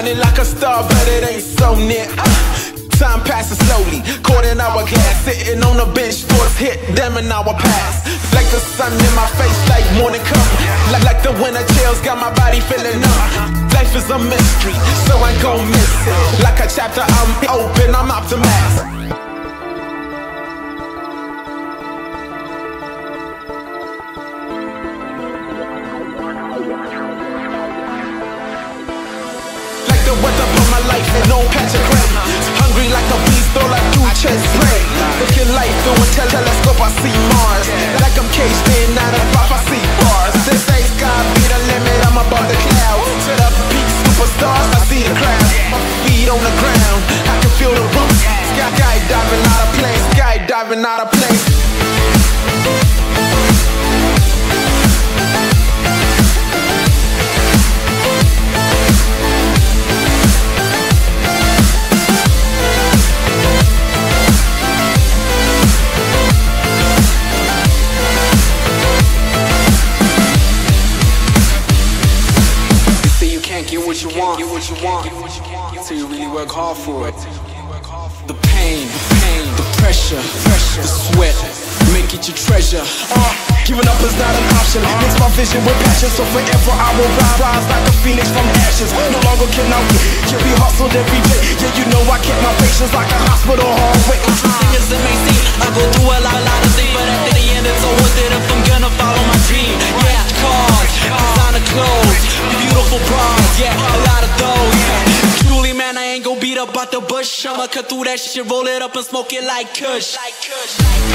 Shining like a star, but it ain't so near. Time passes slowly, caught in hourglass. Sitting on the bench, thoughts hit, damn an hour pass. Like the sun in my face, like morning come. Like the winter chills, got my body feeling numb. Life is a mystery, so I gon' miss it. Like a chapter, I'm open, I'm optimized. Like the weather for my life, and no patch of gray. Hungry like a beast, all I do chest play. Looking life through a telescope, I see Mars. Like I'm caged in, not a pop, I see bars. This ain't sky, be the limit, I'm above the clouds. To the peak, superstars, I see the crowd. My feet on the ground, I can feel the roof. Sky diving out of place, sky diving out of place. Get what you want, till you really work hard for it. The pain, the pressure, the sweat, make it your treasure. Giving up is not an option. Mix my vision with passion, so forever I will rise like a phoenix from ashes. No longer can I wait, can be hustled every day. Yeah, you know I kept my patience like a hospital hallway. Interesting as it may seem, I go through a lot of things, but at the end it's all worth it if I'm gonna follow my dream. Yeah, cars, designer clothes, beautiful brides, yeah, a lot of those. Truly, man, I ain't gon' beat up out the bush. I'ma cut through that shit, roll it up and smoke it like Kush.